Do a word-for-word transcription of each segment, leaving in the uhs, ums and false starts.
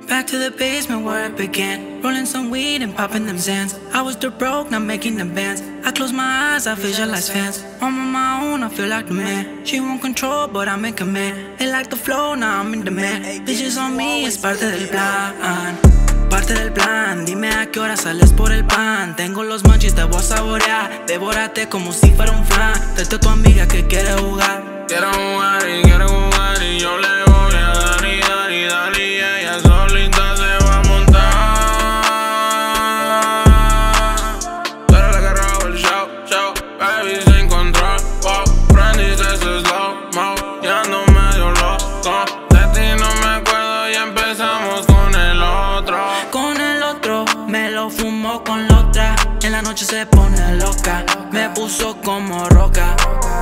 Back to the basement where it began, rolling some weed and popping them Zans. I was the broke, not making them bands. I close my eyes, I visualize fans. I'm on my own, I feel like the man. She won't control, but I'm in command. They like the flow, now I'm in demand. Bitches on me, es parte del plan. Parte del plan, dime a qué hora sales por el pan. Tengo los manchis, te voy a saborear. Devórate como si fuera un flan. Tráete a tu amiga que quiere jugar. Quiero jugar y quiere jugar y yo le voy a dar y dar y dar y ella solita se va a montar. Pero la que roba el show, show, baby sin control, wow. Prendiste ese slow mo, ya ando medio loco. De ti no me acuerdo y empezamos con el otro. Con el otro, me lo fumo con la otra. En la noche se pone loca, me puso como roca.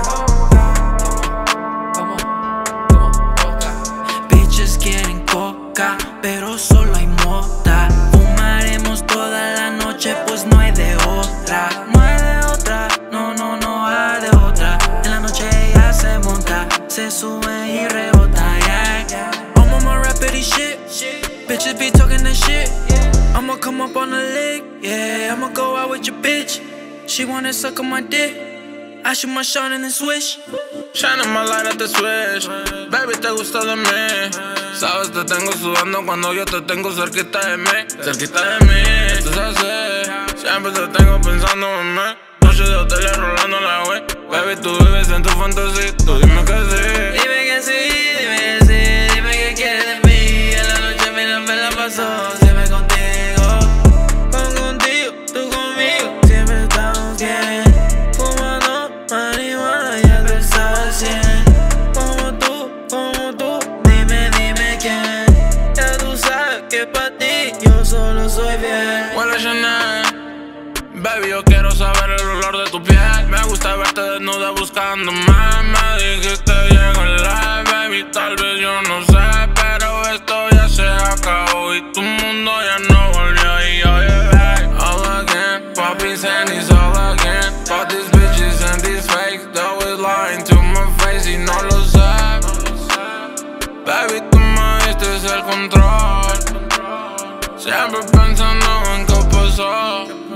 Quieren coca, pero solo hay mota. Fumaremos toda la noche, pues no hay de otra. No hay de otra, no, no, no hay de otra. En la noche ella se monta, se sube y rebota, yeah. I'm on my rapidity shit, bitches be talking that shit. I'ma come up on the lick, yeah. I'ma go out with your bitch. She wanna suck on my dick. I shoot my shot and then switch. Shining my light at the switch. Baby, te gusta de mí. Sabes, te tengo sudando cuando yo te tengo cerquita de mí. Cerquita de mí, tú sabes. Siempre te tengo pensando en mí. Noche de hoteles rolando la wey. Baby, tú vives en tu fantasía. Tú dime que sí. Dime que sí, dime que sí. Dime que quieres de mí. En la noche mira me la paso siempre contigo. Con contigo, tú conmigo. Siempre estamos bien. Fumando marihuana y al besar cien. Como tú, como tú. Dime, dime quién. Ya tú sabes que pa' ti yo solo soy fiel. Huele Chanel. Baby, yo quiero saber el olor de tu piel. Me gusta verte desnuda buscando más. Me dijiste llego en live, baby, tal vez yo no sé. Pero esto ya se acabó y tu mundo ya no volvió. Y oye, hey, all again, poppies and it's all again. But these bitches and these fakes, they always lying to my face y no lo sé. Baby, tú me diste el control. Siempre pensando en qué pasó.